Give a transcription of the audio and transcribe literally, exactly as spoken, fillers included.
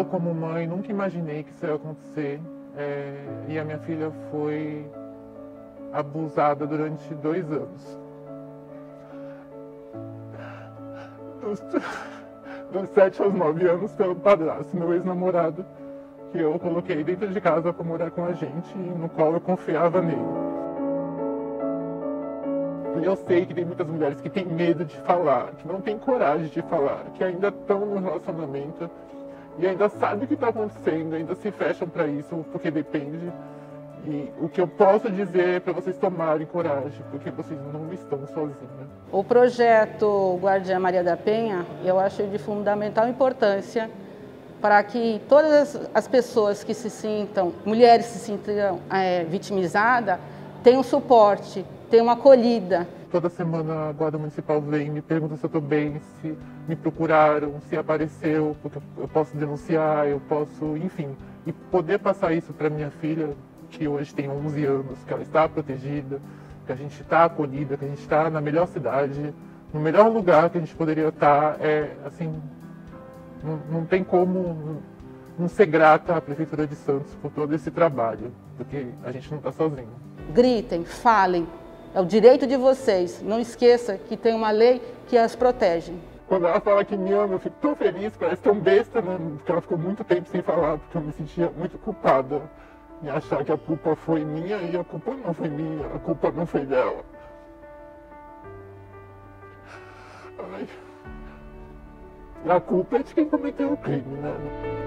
como mãe, nunca imaginei que isso ia acontecer. É, e a minha filha foi abusada durante dois anos. Dos, dos sete aos nove anos pelo padrasto, meu ex-namorado, que eu coloquei dentro de casa para morar com a gente e no qual eu confiava nele. Eu sei que tem muitas mulheres que têm medo de falar, que não têm coragem de falar, que ainda estão no relacionamento e ainda sabem o que está acontecendo, ainda se fecham para isso porque depende. E o que eu posso dizer é para vocês tomarem coragem, porque vocês não estão sozinhas. O projeto Guardiã Maria da Penha, eu acho de fundamental importância para que todas as pessoas que se sintam, mulheres se sintam é, vitimizadas, tenham suporte, tenham acolhida. Toda semana a Guarda Municipal vem, me pergunta se eu estou bem, se me procuraram, se apareceu, porque eu posso denunciar, eu posso, enfim. E poder passar isso para minha filha, que hoje tem onze anos, que ela está protegida, que a gente está acolhida, que a gente está na melhor cidade, no melhor lugar que a gente poderia estar, é assim, não, não tem como não ser grata à Prefeitura de Santos por todo esse trabalho, porque a gente não está sozinho. Gritem, falem, é o direito de vocês. Não esqueça que tem uma lei que as protege. Quando ela fala que me ama, eu fico tão feliz, parece tão besta, né? Porque ela ficou muito tempo sem falar, porque eu me sentia muito culpada em achar que a culpa foi minha e a culpa não foi minha, a culpa não foi dela. Ai. A culpa é de quem cometeu o crime, né?